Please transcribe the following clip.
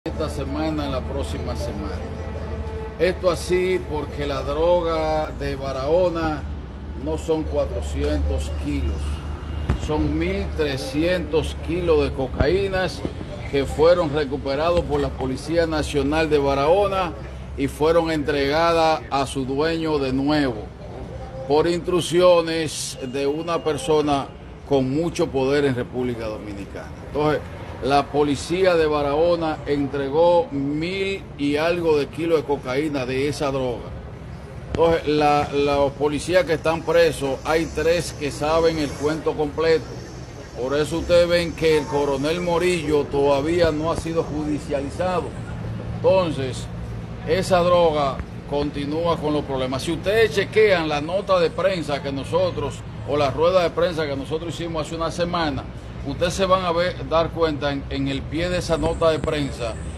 esta semana, en la próxima semana. Esto así porque la droga de Barahona no son 400 kilos, son 1.300 kilos de cocaínas que fueron recuperados por la Policía Nacional de Barahona y fueron entregadas a su dueño de nuevo, por instrucciones de una persona con mucho poder en República Dominicana. Entonces, la policía de Barahona entregó 1.000 y algo de kilos de cocaína de esa droga. Entonces, los policías que están presos, hay 3 que saben el cuento completo. Por eso ustedes ven que el coronel Morillo todavía no ha sido judicializado. Entonces, esa droga continúa con los problemas. Si ustedes chequean la nota de prensa que nosotros, o la rueda de prensa que nosotros hicimos hace una semana, ustedes se van a dar cuenta en el pie de esa nota de prensa